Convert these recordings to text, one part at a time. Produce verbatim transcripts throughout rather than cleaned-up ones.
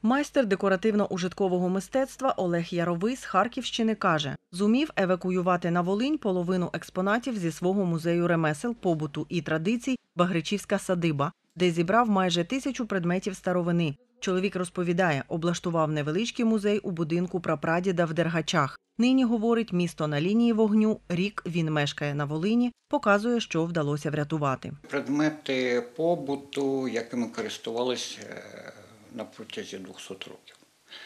Майстер декоративно-ужиткового мистецтва Олег Яровий з Харківщини каже, зумів евакуювати на Волинь половину експонатів зі свого музею ремесел, побуту і традицій «Багричівська садиба», де зібрав майже тисячу предметів старовини. Чоловік розповідає, облаштував невеличкий музей у будинку прапрадіда в Дергачах. Нині, говорить, місто на лінії вогню, рік він мешкає на Волині, показує, що вдалося врятувати. Предмети побуту, якими користувалися на протязі двохсот років.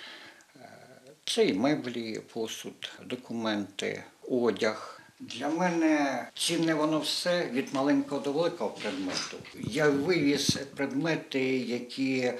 Це і меблі, посуд, документи, одяг. Для мене цінне воно все від маленького до великого предмету. Я вивіз предмети, які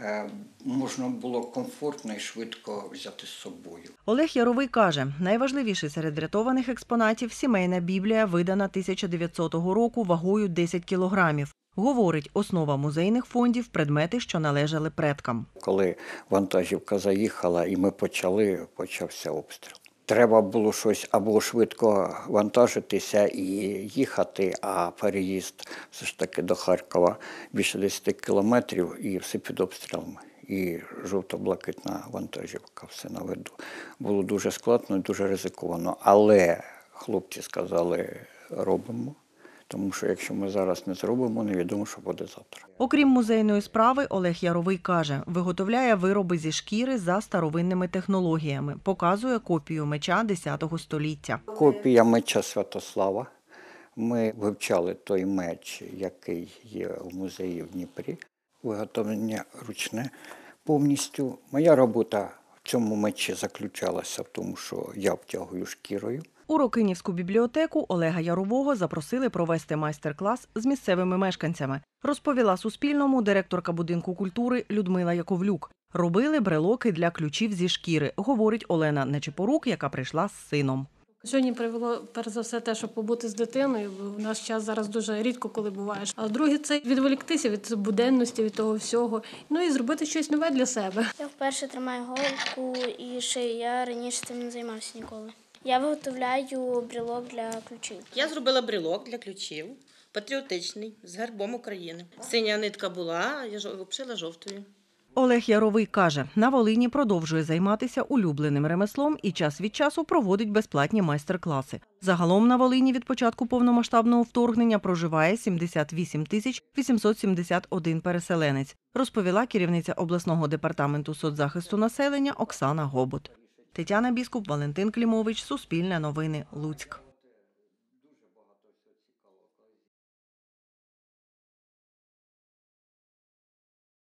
можна було комфортно і швидко взяти з собою. Олег Яровий каже, найважливіший серед врятованих експонатів – сімейна біблія, видана тисяча дев'ятсотого року вагою десять кілограмів. Говорить, основа музейних фондів – предмети, що належали предкам. Коли вантажівка заїхала і ми почали, почався обстріл. Треба було щось або швидко вантажитися і їхати, а переїзд все ж таки до Харкова більше десять кілометрів і все під обстрілами. І жовто-блакитна вантажівка, все на виду. Було дуже складно і дуже ризиковано. Але хлопці сказали, робимо. Тому що якщо ми зараз не зробимо, невідомо, що буде завтра. Окрім музейної справи, Олег Яровий каже, виготовляє вироби зі шкіри за старовинними технологіями. Показує копію меча десятого століття. Копія меча Святослава. Ми вивчали той меч, який є в музеї в Дніпрі. Виготовлення ручне повністю. Моя робота в цьому мечі заключалася в тому, що я втягую шкірою. У Рокинівську бібліотеку Олега Ярового запросили провести майстер-клас з місцевими мешканцями. Розповіла Суспільному директорка будинку культури Людмила Яковлюк. Робили брелоки для ключів зі шкіри, говорить Олена Нечипорук, яка прийшла з сином. Сьогодні привело, перш за все, те, щоб побути з дитиною, бо в наш час зараз дуже рідко коли буваєш. А друге – це відволіктися від буденності, від того всього, ну і зробити щось нове для себе. Я вперше тримаю голку і ще я раніше цим не займався ніколи. Я виготовляю брелок для ключів. Я зробила брелок для ключів, патріотичний, з гербом України. Синя нитка була, я обшила жовтою. Олег Яровий каже, на Волині продовжує займатися улюбленим ремеслом і час від часу проводить безплатні майстер-класи. Загалом на Волині від початку повномасштабного вторгнення проживає сімдесят вісім тисяч вісімсот сімдесят один переселенець, розповіла керівниця обласного департаменту соцзахисту населення Оксана Гобот. Тетяна Біскуп, Валентин Клімович, Суспільне новини, Луцьк.